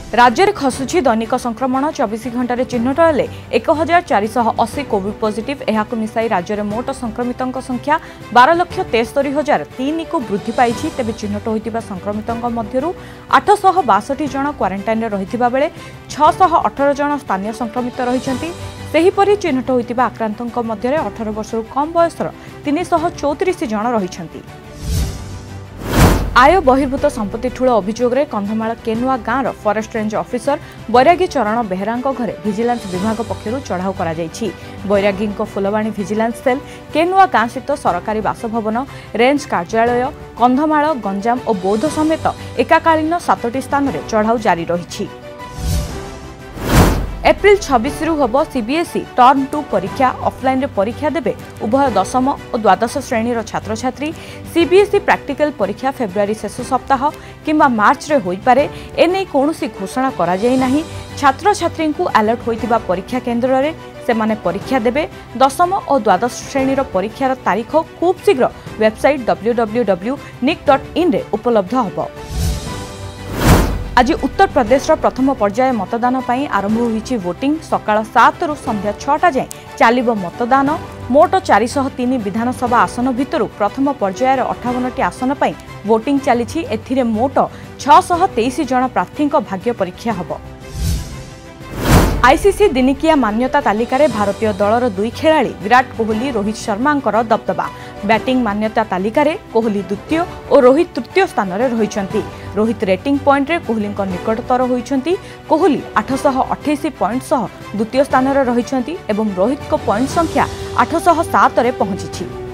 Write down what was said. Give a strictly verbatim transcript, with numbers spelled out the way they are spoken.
राज्य में खसुची दैनिक संक्रमण चौबीस घंटे चिन्हट हेले एक हजार चारिश अशी कोविड पॉजिटिव यह मिसाई राज्य में मोट संक्रमितों संख्या बारह लक्ष तेस्तरी हजार तीन को वृद्धि पाई। तेज चिन्हट होता संक्रमितों मध्य आठश बासठ जन क्वारंटाइन रही बेले छःश अठर जन स्थानीय संक्रमित रही। चिन्हट होता आक्रांतों मध्य अठर वर्ष कम बयसर तीन शह चौतीस जन रही। आय बहिर्भूत संपत्ति ठूल अभियोग में कंधमाल केनुआ गाँव फरेस्ट रेंज ऑफिसर बैरागी चरण बेहरा घरे विजिलेंस विभाग पक्षर चढ़ाऊ कर बैरागी फुलवाणी विजिलेंस सेल केनुआ गाँ स्थित सरकारी बासभवन रेंज कार्यालय कंधमाल गंजाम और बौद्ध समेत एकाकालीन सातटी स्थान में चढ़ाऊ जारी रही। एप्रिल छब्बीस रु हम सीबीएसई टर्म टू परीक्षा ऑफलाइन रे परीक्षा देबे उभय दशम और द्वादश श्रेणी छात्र छात्री। सीबीएसई प्रैक्टिकल परीक्षा फेब्रुआरी शेष सप्ताह किंबा मार्च रे होई पारे एने कोनोसी घोषणा करा जाय नाही। छात्र छात्री को अलर्ट होइतिबा परीक्षा केन्द्र रे सेमाने परीक्षा देबे। दशम और द्वादश श्रेणी परीक्षार तारीख खूब शीघ्र website W W W dot nic dot in रे उपलब्ध होबो। आज उत्तर प्रदेश प्रथम पर्याय मतदान पर आरंभ होईछि वोटिंग। सकाळ सात रु संध्या छटा जाए चलिबो मतदान। मोट चारिश तीन विधानसभा आसन भितर प्रथम पर्यायर अठावन टी आसन पर वोटिंग चली। एथिरे मोट छःश तेईस जन प्रार्थी भाग्य परीक्षा हब। आईसीसी दिनिकिया मान्यता तालिकार भारतीय दलर दुई खेलाड़ी विराट कोहली रोहित शर्मा दबदबा। बैटिंग मान्यता तालिकार कोहली द्वितीय और रोहित तृतीय स्थान में रही। रोहित रेटिंग पॉइंट रे कोहली निकटतर होइछंती। कोहली आठश अठाईस पॉइंट सह द्वितीय स्थान में रही एवं रोहित को पॉइंट संख्या आठश सात पहुंची।